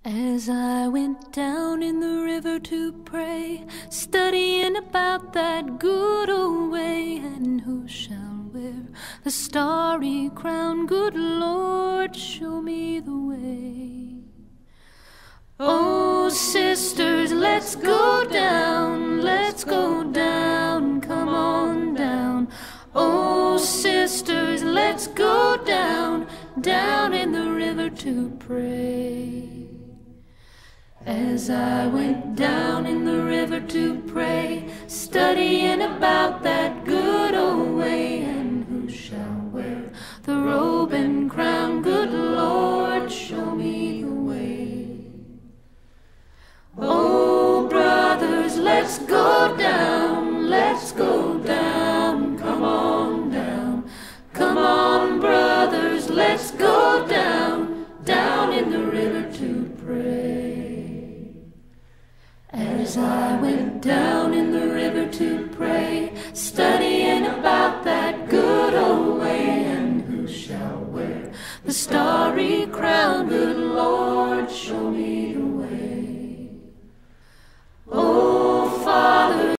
As I went down in the river to pray, studying about that good old way, and who shall wear the starry crown? Good Lord, show me the way. Oh, sisters, let's go down, come on down. Oh, sisters, let's go down in the river to pray. As I went down in the river to pray, studying about that good old way, and who shall wear the robe and crown? Good Lord, show me the way. Oh, brothers, let's go down, come on down. Come on, brothers, let's go down in the river to pray. As I went down in the river to pray, studying about that good old way, and who shall wear the star